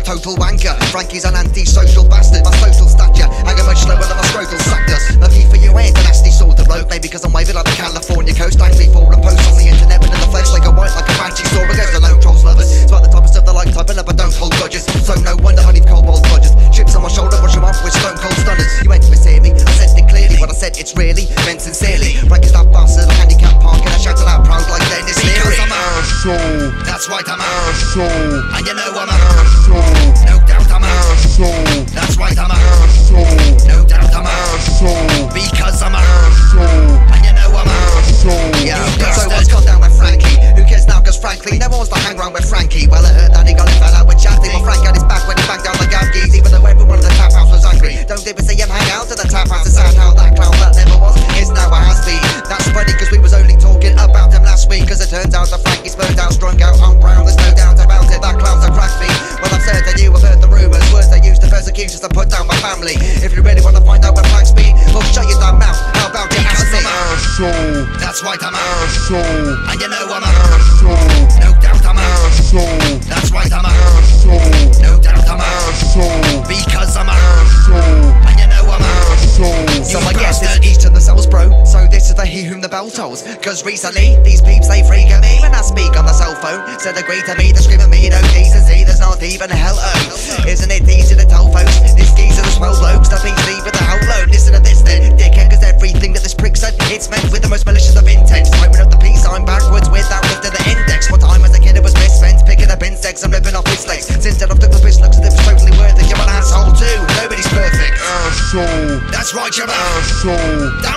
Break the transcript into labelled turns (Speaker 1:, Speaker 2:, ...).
Speaker 1: total wanker. Frankie's an anti-social bastard. My social stature hanging much slower than my scrotal suckers. A V for you ain't a nasty sort of bloke. Maybe because I'm waving like the California coast. Angry for a post on the internet, but in the flesh like a white, like a banshee saw against the lone trolls lovers. It's about the type of stuff that like typing up, I don't hold grudges. So no wonder I leave cold budgets. Chips on my shoulder, brush them off with stone cold stunners. You ain't mishear me, I said it clearly. What I said, it's really meant sincerely. Frankie's that bastard, a handicap park, and I shouted out proud like Dennis Leary. Because I'm an asshole. That's right, I'm an asshole. And you know I'm an asshole. No doubt I'm an asshole. That's right, I'm an asshole. No doubt I'm an asshole. Because I'm an asshole. And you know I'm an asshole. Yeah, so what's gone down with Frankie? Who cares now, cause frankly, no one wants to hang around with Frankie. Well, I heard that he got it fell out with Jazzy. Well, Frank had his back when he banged down the Gabgies, even though everyone in the tap house was angry. Don't ever see him hang out at the tap house and sound how that clown that never was is now a has been. That's funny, cause we was only talking about him last week. Cause it turns out that Frankie's burned out, strung out on brown. There's no doubt about it, that clown's a crack feed. Well, I've said that you have heard the rumours, words they use to persecute just to put down my family. If you really want to find out where Frank's been, well, shut your damn mouth. How about you ask me? Asshole. That's right, I'm an asshole. And you know I'm an asshole. No doubt I'm an asshole. That's right, I'm an asshole. No doubt I'm an asshole. Because I'm an asshole. And you know I'm an asshole. So I guess it's each to themselves, bro. So this is the he whom the bell tolls. Cause recently, these peeps, they freak at me when I speak on the cell phone. Said agree to me, they're screaming me, no decency, there's not even a hello. Isn't it easy to tell folks? This geezer the swell blokes, the beats leave with the hell low. Listen to this then, dickhead, cause everything that this prick said, it's meant with the most malicious of intent. Throwing up the peace sign backwards without lifting the index. What time as a kid it was misspent, picking up insects and ripping off his legs. Since then I've took the piss, looks as if it's totally worth it. You're an asshole too, nobody's perfect. Asshole. That's right, you're an asshole.